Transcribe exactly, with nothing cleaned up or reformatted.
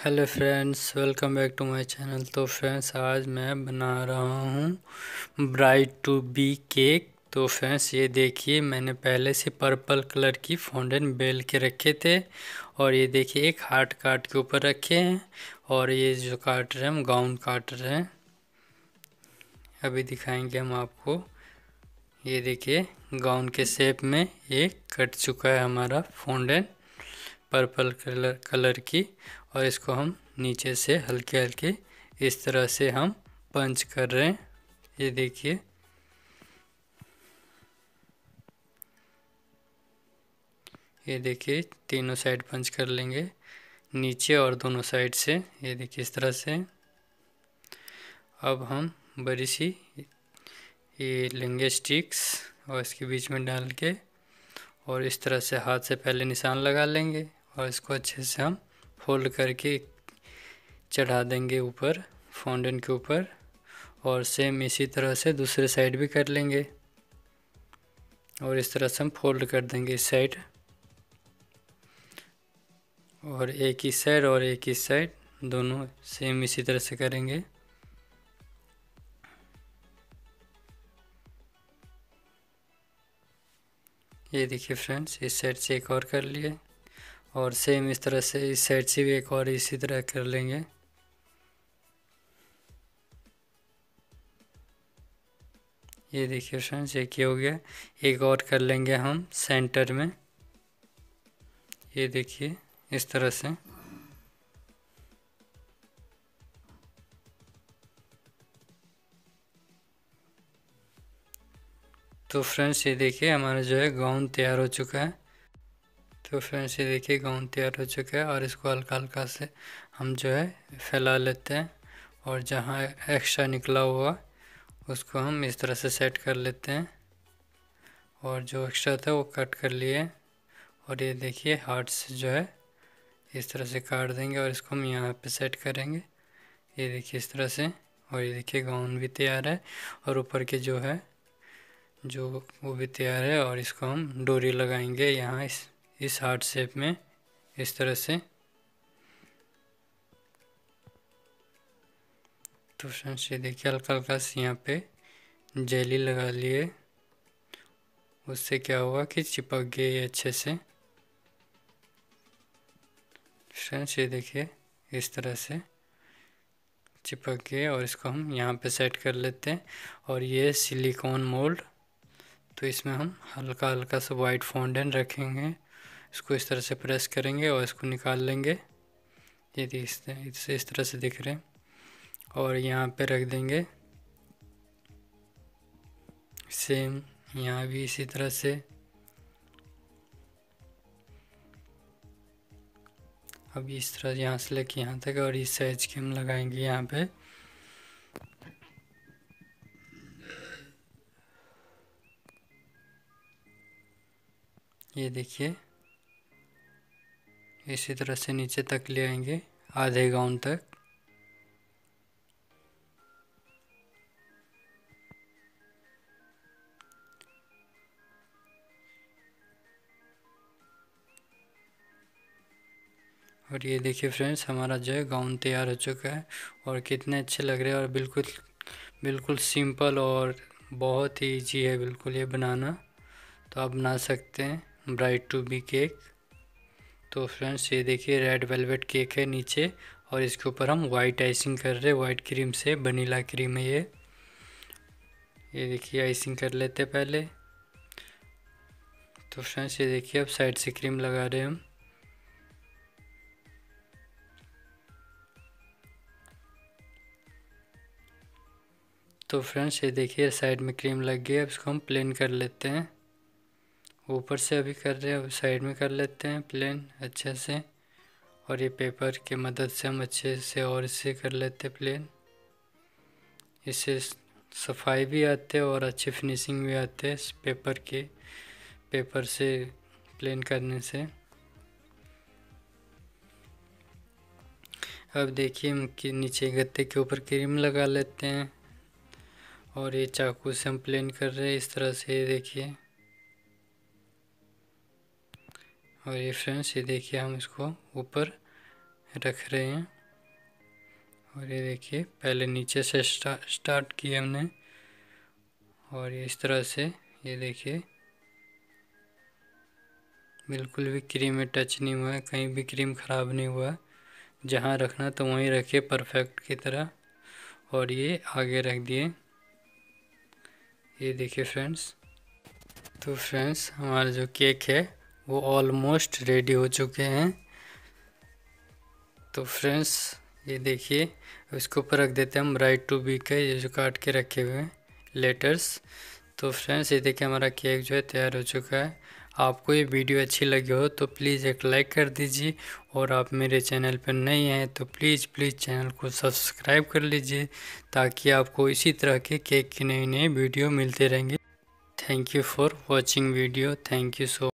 Hello friends, welcome back to my channel. तो friends, आज मैं बना रहा हूँ ब्राइट टू बी केक। तो फ्रेंड्स, ये देखिए, मैंने पहले से पर्पल कलर की फॉन्डेंट बेल के रखे थे और ये देखिए एक हार्ट काट के ऊपर रखे हैं और ये जो काट रहे हैं हम गाउन काट रहे हैं। अभी दिखाएंगे हम आपको। ये देखिए गाउन के शेप में ये कट चुका है हमारा फॉन्डेंट पर्पल कलर कलर की, और इसको हम नीचे से हल्के हल्के इस तरह से हम पंच कर रहे हैं। ये देखिए, ये देखिए तीनों साइड पंच कर लेंगे, नीचे और दोनों साइड से। ये देखिए इस तरह से। अब हम बड़ी सी ये लेंगे स्टिक्स और इसके बीच में डाल के और इस तरह से हाथ से पहले निशान लगा लेंगे और इसको अच्छे से हम फोल्ड करके चढ़ा देंगे ऊपर फॉन्डेंट के ऊपर। और सेम इसी तरह से दूसरे साइड भी कर लेंगे और इस तरह से हम फोल्ड कर देंगे इस साइड, और एक इस साइड और एक इस साइड, दोनों सेम इसी तरह से करेंगे। ये देखिए फ्रेंड्स, इस साइड से एक और कर लिए और सेम इस तरह से इस साइड से भी एक और इसी तरह कर लेंगे। ये देखिए फ्रेंड्स, एक ही हो गया। एक और कर लेंगे हम सेंटर में। ये देखिए इस तरह से। तो फ्रेंड्स, ये देखिए हमारा जो है गाउन तैयार हो चुका है। तो फ्रेंड्स, ये देखिए गाउन तैयार हो चुका है और इसको हल्का हल्का से हम जो है फैला लेते हैं और जहाँ एक्स्ट्रा निकला हुआ उसको हम इस तरह से सेट कर लेते हैं और जो एक्स्ट्रा था वो कट कर लिए। और ये देखिए हार्ट से जो है इस तरह से काट देंगे और इसको हम यहाँ पे सेट करेंगे। ये देखिए इस तरह से। और ये देखिए गाउन भी तैयार है और ऊपर के जो है जो वो भी तैयार है और इसको हम डोरी लगाएंगे यहाँ इस इस हार्ट शेप में इस तरह से। तो फ्रेंड्स, ये देखिए हल्का हल्का से यहाँ पे जेली लगा लिए, उससे क्या हुआ कि चिपक गए ये अच्छे से। फ्रेंड्स, ये देखिए इस तरह से चिपक गए और इसको हम यहाँ पे सेट कर लेते हैं। और ये सिलिकॉन मोल्ड, तो इसमें हम हल्का हल्का सा वाइट फॉन्डेंट रखेंगे, इसको इस तरह से प्रेस करेंगे और इसको निकाल लेंगे। ये इस इस तरह से दिख रहे हैं और यहाँ पे रख देंगे सेम, यहाँ भी इसी तरह से। अब इस तरह यहाँ से लेके यहाँ तक और इस साइज के हम लगाएंगे यहाँ पे। ये देखिए इसी तरह से नीचे तक ले आएंगे आधे गाउन तक। और ये देखिए फ्रेंड्स, हमारा जो है गाउन तैयार हो चुका है और कितने अच्छे लग रहे हैं और बिल्कुल बिल्कुल सिंपल और बहुत ही ईजी है बिल्कुल ये बनाना। तो आप बना सकते हैं ब्राइट टू बी केक। तो फ्रेंड्स, ये देखिए रेड वेलवेट केक है नीचे और इसके ऊपर हम वाइट आइसिंग कर रहे हैं वाइट क्रीम से, वनीला क्रीम है ये। ये देखिए आइसिंग कर लेते पहले। तो फ्रेंड्स, ये देखिए अब साइड से क्रीम लगा रहे हैं हम। तो फ्रेंड्स, ये देखिए साइड में क्रीम लग गई है। अब इसको हम प्लेन कर लेते हैं। ऊपर से अभी कर रहे हैं, अब साइड में कर लेते हैं प्लेन अच्छे से। और ये पेपर की मदद से हम अच्छे से और इससे कर लेते प्लेन। इससे सफाई भी आते और अच्छी फिनिशिंग भी आते हैं पेपर के पेपर से प्लेन करने से। अब देखिए हम कि नीचे गत्ते के ऊपर क्रीम लगा लेते हैं और ये चाकू से हम प्लेन कर रहे हैं इस तरह से। ये देखिए, और ये फ्रेंड्स, ये देखिए हम इसको ऊपर रख रहे हैं। और ये देखिए पहले नीचे से स्टा, स्टार्ट किया हमने, और ये इस तरह से ये देखिए बिल्कुल भी क्रीम में टच नहीं हुआ है, कहीं भी क्रीम ख़राब नहीं हुआ है। जहाँ रखना तो वहीं रखिए परफेक्ट की तरह, और ये आगे रख दिए। ये देखिए फ्रेंड्स, तो फ्रेंड्स हमारा जो केक है वो ऑलमोस्ट रेडी हो चुके हैं। तो फ्रेंड्स ये देखिए, इसके ऊपर रख देते हैं हम राइट टू बी के ये जो काट के रखे हुए हैं लेटर्स। तो फ्रेंड्स ये देखिए हमारा केक जो है तैयार हो चुका है। आपको ये वीडियो अच्छी लगी हो तो प्लीज़ एक लाइक कर दीजिए, और आप मेरे चैनल पर नए हैं तो प्लीज़ प्लीज़ चैनल को सब्सक्राइब कर लीजिए, ताकि आपको इसी तरह के केक की नई नई वीडियो मिलते रहेंगे। Thank you for watching video. Thank you so